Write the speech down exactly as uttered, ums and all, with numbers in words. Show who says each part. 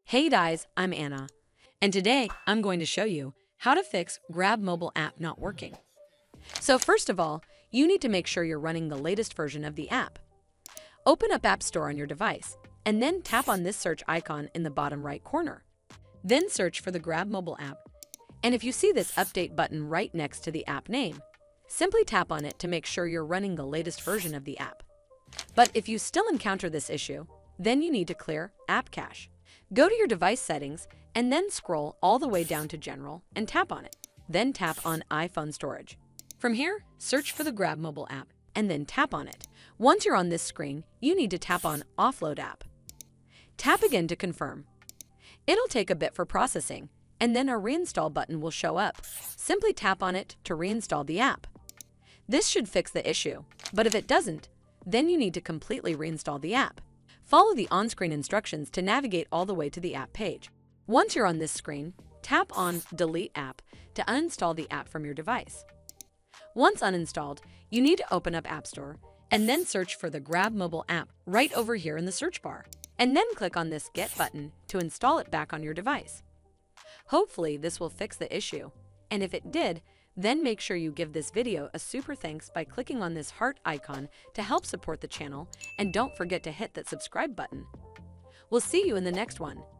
Speaker 1: Hey guys, I'm Anna, and today I'm going to show you how to fix Grab mobile app not working. So first of all, you need to make sure you're running the latest version of the app. Open up App Store on your device, and then tap on this search icon in the bottom right corner. Then search for the Grab mobile app, and if you see this update button right next to the app name, simply tap on it to make sure you're running the latest version of the app. But if you still encounter this issue, then you need to clear App Cache. Go to your device settings and then scroll all the way down to General and tap on it. Then tap on iPhone Storage. From here, search for the Grab mobile app and then tap on it. Once you're on this screen, you need to tap on Offload App. Tap again to confirm. It'll take a bit for processing, and then a Reinstall button will show up. Simply tap on it to reinstall the app. This should fix the issue, but if it doesn't, then you need to completely reinstall the app. Follow the on-screen instructions to navigate all the way to the app page. Once you're on this screen, tap on Delete App to uninstall the app from your device. Once uninstalled, you need to open up App Store and then search for the Grab mobile app right over here in the search bar, and then click on this Get button to install it back on your device. Hopefully this will fix the issue, and if it did, then make sure you give this video a super thanks by clicking on this heart icon to help support the channel, and don't forget to hit that subscribe button. We'll see you in the next one.